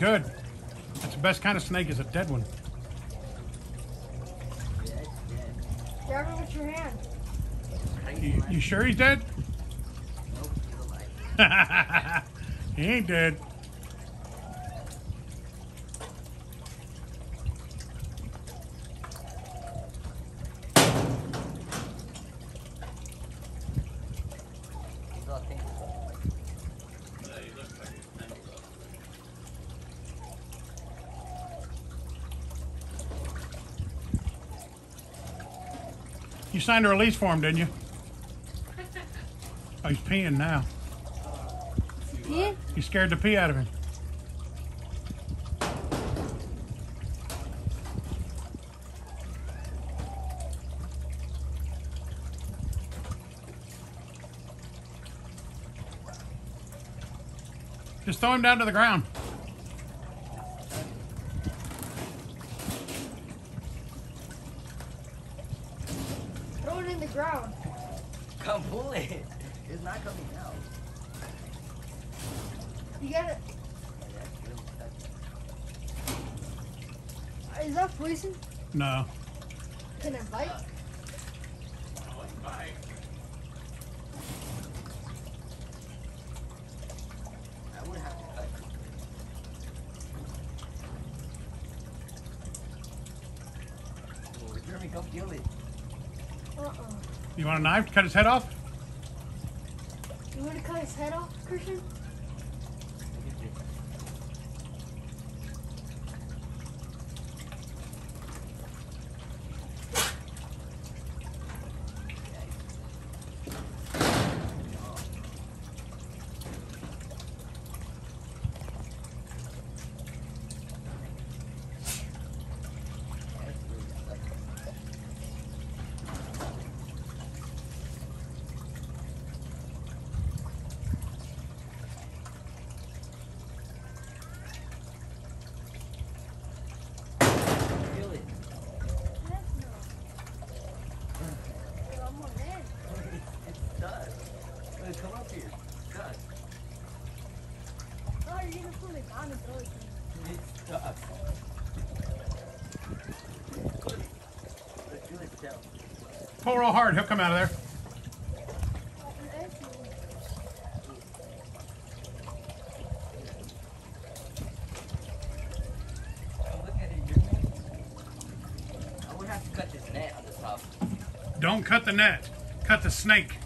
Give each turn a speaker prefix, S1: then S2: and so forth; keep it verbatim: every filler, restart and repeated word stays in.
S1: good. That's the best kind of snake, is a dead one.
S2: Grab it with your hand.
S1: You, you sure he's dead?
S3: Nope, he's alive.
S1: He ain't dead.
S3: He's all tingled.
S1: You signed a release for him, didn't you? Oh, he's peeing now.
S2: Yeah?
S1: You scared the pee out of him. Just throw him down to the ground.
S2: Throw it in the ground.
S3: Come pull it. It's not coming out.
S2: You gotta. Is that poison?
S1: No.
S2: Can it bite?
S3: I would have to cut it. Oh, Jeremy, come kill it.
S2: Uh-uh.
S1: You want a knife to cut his head off?
S2: You want to cut his head off, Christian?
S3: Kill it. It's dust. Look, come up here. Dust.
S2: Oh, you're gonna pull it down and throw it.
S3: It's dust. Let's do it down.
S1: Pull real hard, he'll come out of there.
S3: Look at it, Jeremy. I would have to cut this net on the top.
S1: Don't cut the net, cut the snake.